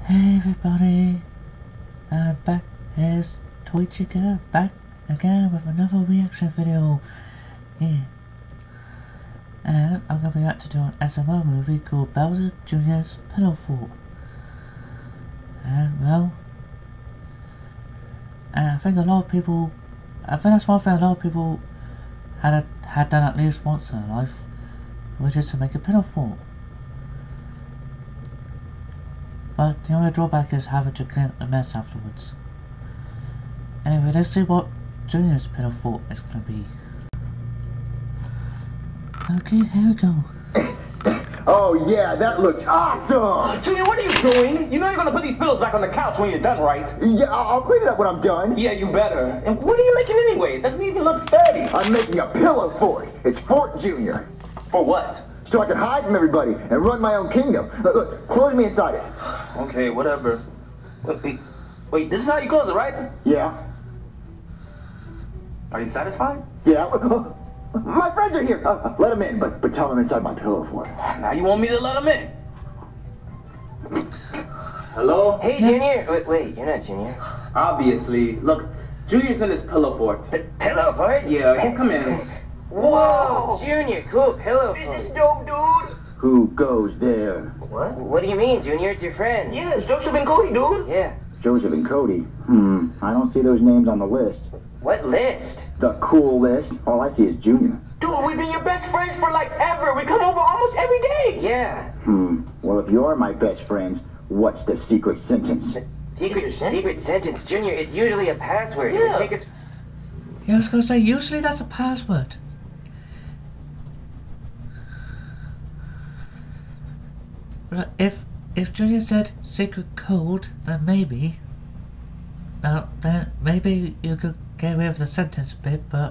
Hey everybody, and back is Toy Chica back again with another reaction video. Yeah. And I'm going to react to an SMR movie called Bowser Jr.'s Pillow Fort. And well, and I think that's one thing a lot of people had done at least once in their life, which is to make a pillow fort. But the only drawback is having to clean up the mess afterwards. Anyway, let's see what Junior's pillow fort is going to be. Okay, here we go. Oh yeah, that looks awesome! Junior, what are you doing? You know you're gonna put these pillows back on the couch when you're done, right? Yeah, I'll clean it up when I'm done. Yeah, you better. And what are you making anyway? It doesn't even look sturdy. I'm making a pillow fort. It's Fort Junior. For what? So I can hide from everybody and run my own kingdom. Look, close me inside it. Okay, whatever. Wait, this is how you close it, right? Yeah. Are you satisfied? Yeah. My friends are here. Let them in, but tell them inside my pillow fort. Now you want me to let them in? Hello? Hey, Junior. Wait, you're not Junior. Obviously. Look, Junior's in his pillow fort. Pillow fort? Yeah, come in. Whoa, Junior, cool pillow fort. This is dope, dude. Who goes there? What? What do you mean, Junior? It's your friend. Yeah, it's Joseph and Cody, dude. Yeah. Joseph and Cody. I don't see those names on the list. What list? The cool list. All I see is Junior. Dude, we've been your best friends for like ever. We come over almost every day. Yeah. Well, if you're my best friends, what's the secret sentence? Secret sentence, Junior. It's usually a password. It Yeah. would take us. Yeah, I was going to say, usually that's a password. But if Junior said secret code, then maybe you could get away with the sentence bit, but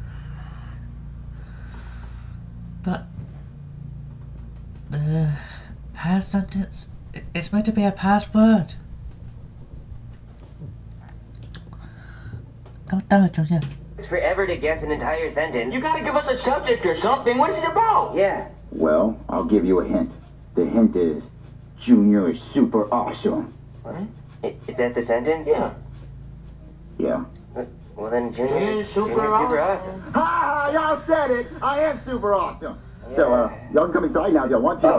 the pass sentence, it's meant to be a password. God damn it, Junior. It's forever to guess an entire sentence. You gotta give us a subject or something. What is it about? Yeah. Well, I'll give you a hint. The hint is Junior is super awesome. What? Is that the sentence? Yeah. Yeah. Well then, Junior, Junior's super super awesome. awesome. Ha! Y'all said it. I am super awesome. So, y'all can come inside now if y'all want to.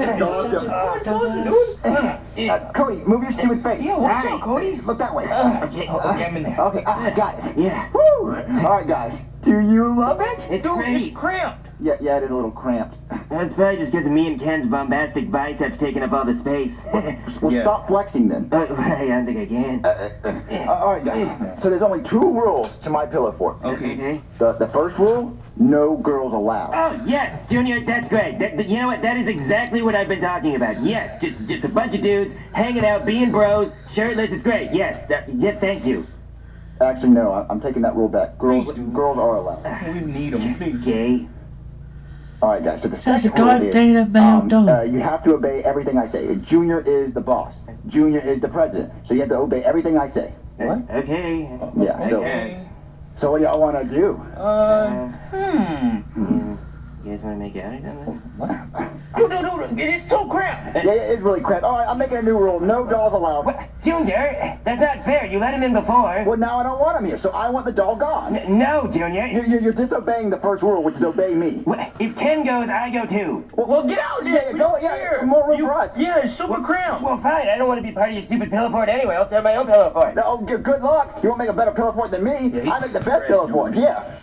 Cody, move your stupid face. Yeah, watch out, Cody. Look that way. Okay, I'm in there. Okay, got it. Yeah. Woo! All right, guys. Do you love it? It's Dude, great. it's cramped. Yeah, it is a little cramped. That's probably just because me and Ken's bombastic biceps taking up all the space. Well, stop flexing then. I don't think I can. All right, guys. So there's only 2 rules to my pillow fort. Okay. The first rule: no girls allowed. Oh, yes, Junior, that's great. You know what? That is exactly what I've been talking about. Yes, just a bunch of dudes hanging out, being bros, shirtless. It's great. Yes, yes, thank you. Actually, no. I'm taking that rule back. Girls are allowed. We need them, please. Gay. All right, guys. So the Says a second rule is, goddamn male dog. you have to obey everything I say. Junior is the boss. Junior is the president. So you have to obey everything I say. What? Okay. Yeah. So what do y'all want to do? You guys want to make out or something? Dude, it's too cramped. Yeah, it's really crap. All right, I'm making a new rule. No dolls allowed. What? Junior, that's not fair. You let him in before. Well, now I don't want him here, so I want the doll gone. No, Junior. You're disobeying the first rule, which is obey me. If Ken goes, I go too. Well, get out there. Yeah, more room for us. Yeah, it's super cramped. Well, fine. I don't want to be part of your stupid pillow fort anyway. I'll start my own pillow fort. No, good luck. You won't make a better pillow fort than me. I make the best pillow fort. Yeah.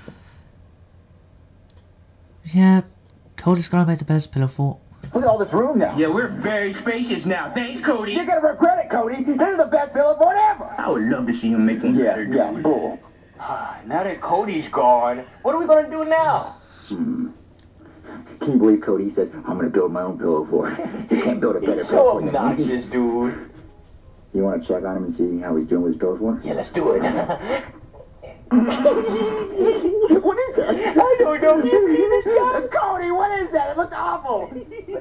Yeah, Cody's gonna make the best pillow fort. Look at all this room now. Yeah, we're very spacious now. Thanks, Cody. You're gonna regret it, Cody. This is the best pillow fort ever. I would love to see him make one better, dude. Yeah, cool. Now that Cody's gone, what are we gonna do now? Can you believe Cody says, I'm gonna build my own pillow fort? You can't build a better He's pillow so fort than me. obnoxious, dude. You wanna check on him and see how he's doing with his pillow fort? Yeah, let's do it. What is that? I don't know. Cody, what is that? It looks awful.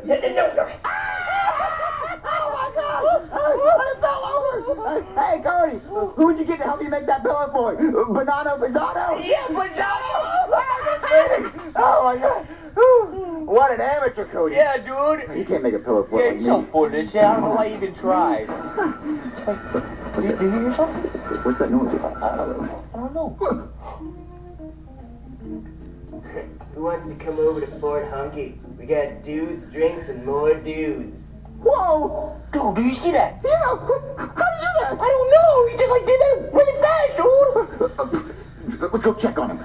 Oh my God! I fell over. Hey, Cody, who'd you get to help you make that pillow fort? Banano Pizzano? Yeah, Pizzano! Oh my God! What an amateur, Cody. Yeah, dude. You can't make a pillow fort Yeah, like you're so me. full of this shit. I don't know why you even tried. What's that? Did you hear something? What's that noise? I don't know. Who wants to come over to Fort Hunky? We got dudes, drinks, and more dudes. Whoa! Dude, do you see that? Yeah! How did you do that? I don't know. He just like did that really fast, dude. Let's go check on him.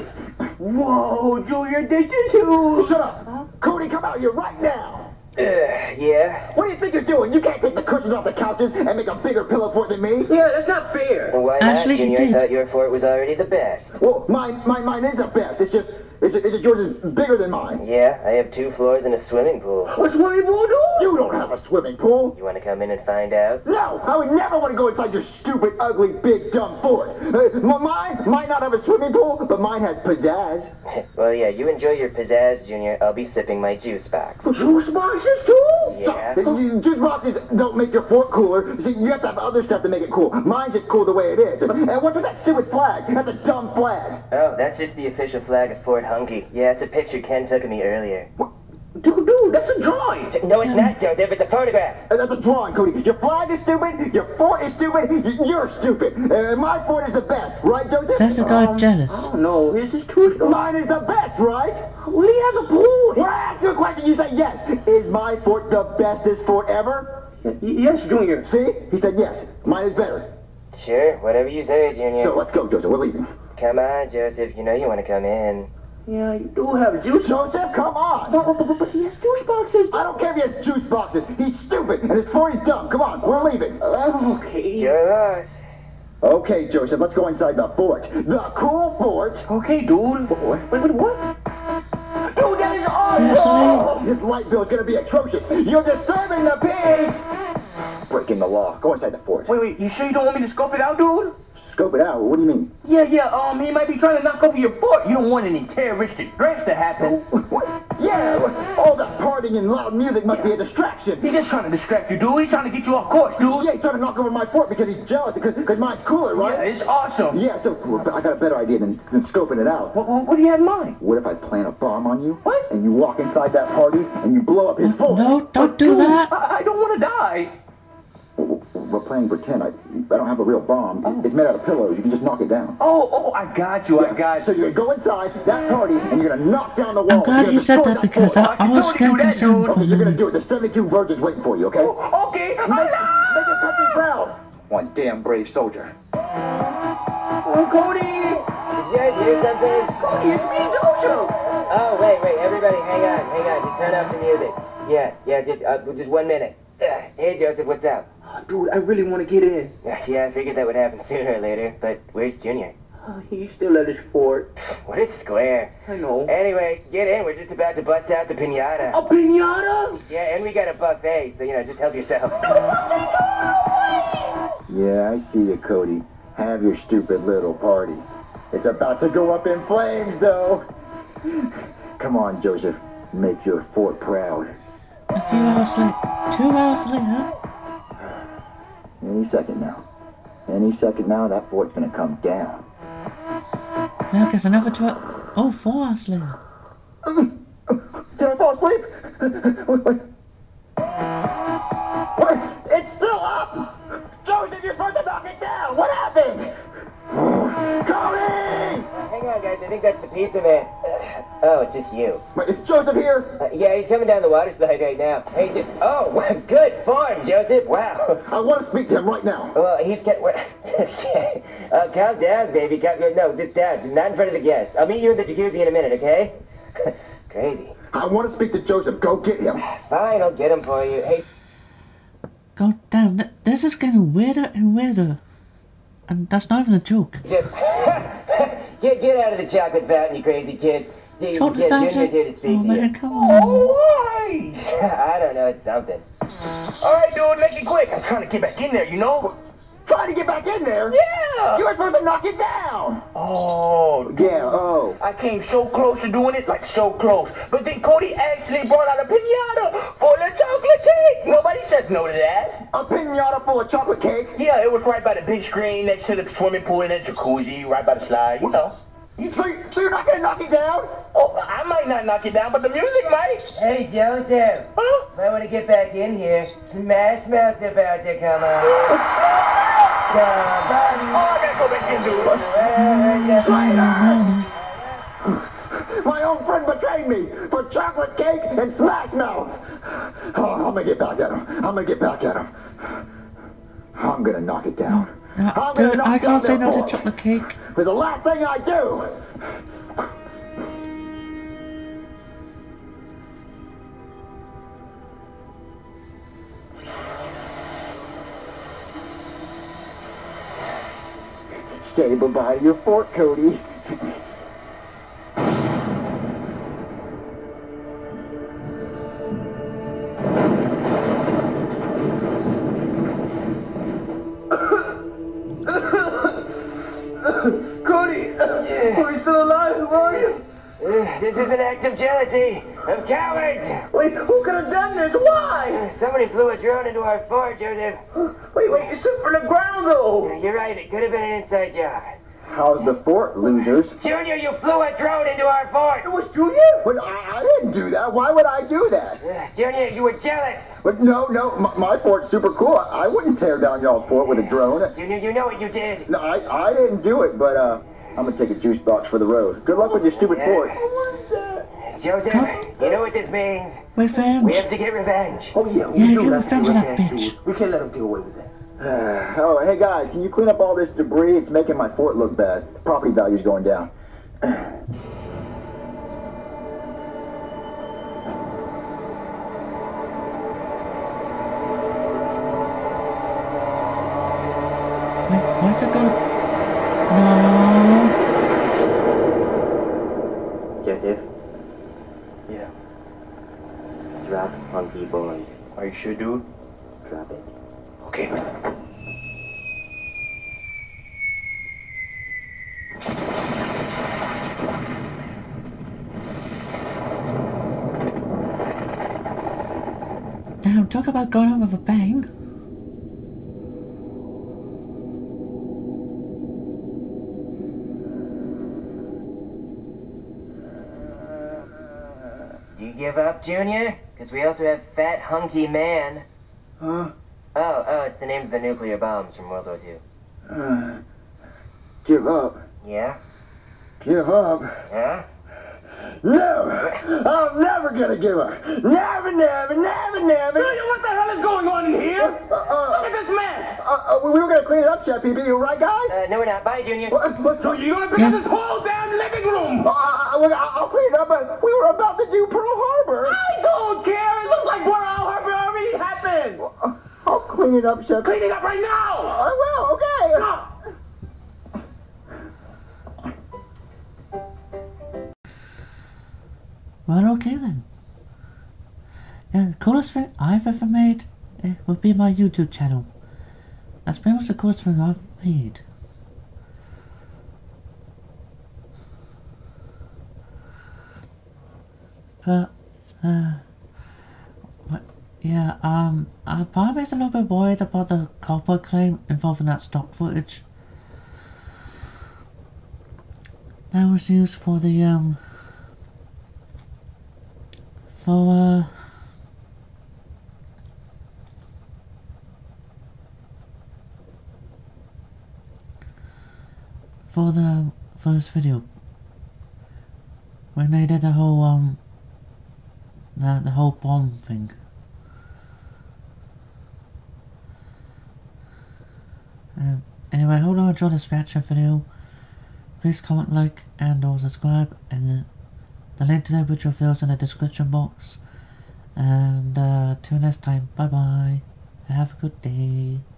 Whoa, Junior, this is huge. Shut up! Cody, come out here right now! Yeah? What do you think you're doing? You can't take the cushions off the couches and make a bigger pillow fort than me. Yeah, that's not fair. Well, why Actually, not, he Junior? I did. thought your fort was already the best. Well, mine is the best. It's just yours is bigger than mine. Yeah, I have 2 floors and a swimming pool. A swimming pool, dude? You don't have a swimming pool. You want to come in and find out? No, I would never want to go inside your stupid, ugly, big, dumb fort. Mine might not have a swimming pool, but mine has pizzazz. Well, yeah, you enjoy your pizzazz, Junior. I'll be sipping my juice box. Juice boxes, too? Yeah? Juice boxes don't make your fort cooler. See, you have to have other stuff to make it cool. Mine's just cool the way it is. And what's with that stupid flag? That's a dumb flag. Oh, that's just the official flag of Fort Hunky. Yeah, it's a picture Ken took of me earlier. Dude, that's a drawing. No, it's not, Joseph. It's a photograph. That's a drawing, Cody. Your flag is stupid. Your fort is stupid. You're stupid. My fort is the best, right, Joseph? Says the guy jealous. No, his is too strong. Mine is the best, right? Well, he has a pool. When I ask you a question, you say yes. Is my fort the bestest fort ever? Yes, Junior. See? He said yes. Mine is better. Sure, whatever you say, Junior. So let's go, Joseph. We're leaving. Come on, Joseph. You know you want to come in. Yeah, you do have juice. Joseph, come on. But he has juice boxes. I don't care if he has juice boxes. He's stupid, and his fort is dumb. Come on, we're leaving. Okay. You're lost. Okay, Joseph, let's go inside the fort. The cool fort. Okay, dude. What? Wait, what? Dude, that is awesome. Seriously? His light bill is going to be atrocious. You're disturbing the pigs. Breaking the law. Go inside the fort. Wait, you sure you don't want me to scope it out, dude? Scope it out. What do you mean? Yeah, he might be trying to knock over your fort. You don't want any terroristic threats to happen. What? Yeah, all that partying and loud music must be a distraction. He's just trying to distract you, dude. He's trying to get you off course, dude. Yeah, he's trying to knock over my fort because he's jealous because mine's cooler, Yeah, right? it's awesome. Yeah, so I got a better idea than scoping it out. What do you have in mind? What if I plant a bomb on you? What? And you walk inside that party and you blow up his fort? No, don't do Dude, that. I don't want to die. We're playing pretend. I don't have a real bomb. It's made out of pillows. You can just knock it down. Oh, I got you. I got So you. you're gonna go inside that party and you're gonna knock down the wall. I'm glad You're you gonna said destroy that because fort. I was totally do getting that, concerned dude. for Okay, you're gonna you. do it. There's 72 virgins waiting for you, okay? Okay. Make your country proud. One damn brave soldier. Oh, Cody. Did you guys hear something? Cody, it's me, Joseph. Oh, wait, everybody, hang on. Just turn off the music. Yeah, just 1 minute. Hey, Joseph, what's up? Dude, I really want to get in. Yeah, I figured that would happen sooner or later, but where's Junior? He's still at his fort. What is square? I know. Anyway, get in. We're just about to bust out the piñata. A pinata? Yeah, and we got a buffet, so, just help yourself. Yeah, I see you, Cody. Have your stupid little party. It's about to go up in flames, though. Come on, Joseph. Make your fort proud. A few hours later, 2 hours later. Any second now. Any second now, that fort's gonna come down. Now there's another 12. Oh, 4 hours later. Did I fall asleep? Wait. What? It's still up! Joseph, you're supposed to knock it down! What happened? Cody! Hang on, guys. I think that's the pizza man. Oh, it's just you. Wait, is Joseph here? Yeah, he's coming down the water slide right now. Hey, oh, good form, Joseph. Wow. I want to speak to him right now. Well, he's calm down, baby. No, just down. Not in front of the guests. I'll meet you in the jacuzzi in a minute, okay? Crazy. I want to speak to Joseph. Go get him. Fine, I'll get him for you. Hey. God damn, this is getting weirder and weirder. And that's not even a joke. Just get out of the chocolate fountain, you crazy kid. Chocolate Junior's fountain? here to speak Oh to man, you. come on. Why? I don't know, it's something. All right, dude, make it quick. I'm trying to get back in there, you know? Trying to get back in there? Yeah. You were supposed to knock it down. Oh, Yeah, oh. I came so close to doing it, like so close. But then Cody actually brought out a pinata full of chocolate cake. Nobody says no to that. A pinata full of chocolate cake? Yeah, it was right by the big screen next to the swimming pool and the jacuzzi, right by the slide, you know. So you're not gonna knock it down? Oh, I might not knock it down, but the music might. Hey, Joseph. Huh? Might want to get back in here. Smash Mouth's about to come on. Oh, I gotta go back into it. My own friend betrayed me for chocolate cake and Smash Mouth. Oh, I'm gonna get back at him. I'm gonna knock it down. Dude, I can't say no to chocolate cake. For the last thing I do. Say bye-bye to your fort, Cody. Cody, are you still alive? Where are you? This is an act of jealousy, of cowards. Wait, who could have done this? Why? Somebody flew a drone into our fort, Joseph. Wait, it's up from the ground, though. You're right, it could have been an inside job. How's the fort, losers? Junior, you flew a drone into our fort. It was Junior? But I didn't do that. Why would I do that? Junior, you were jealous. But no, my fort's super cool. I wouldn't tear down y'all's fort with a drone. Junior, you know what you did. No, I didn't do it, but I'm gonna take a juice box for the road. Good luck with your stupid fort. Joseph, you know what this means. Revenge. We have to get revenge. Oh, yeah, Yeah, do get have to revenge on that revenge, bitch. dude. We can't let him get away with that. Oh, hey guys, can you clean up all this debris? It's making my fort look bad. Property value's going down. Wait, where's it going? No. Joseph, Yeah. drop Hunky Boy. Are you sure, dude? Drop it. Okay. Damn, talk about going out with a bang. Do you give up, Junior? Because we also have Fat Hunky Man. Huh? Oh, it's the name of the nuclear bombs from World War II. Give up? Yeah? Give up? Huh? No! I'm never gonna give up! Never! Junior, what the hell is going on in here? Look at this mess! We were gonna clean it up, Chef PB, you right, guys? No, we're not. Bye, Junior. So you're gonna pick up this whole damn living room! I'll clean it up, but we were about to do Pearl Harbor. I don't care! It looks like Pearl Harbor already happened! I'll clean it up, Chef. Clean it up right now! I will, okay. Well, okay then. Yeah, the coolest thing I've ever made would be my YouTube channel. That's pretty much the coolest thing I've made. But, yeah, I'm probably a little bit worried about the copyright claim involving that stock footage that was used for the, for this video when they did the whole the whole bomb thing. Anyway, I hope you enjoyed this reaction video. Please comment, like, and or subscribe, and the link to the video files in the description box. And till next time, bye bye, and have a good day.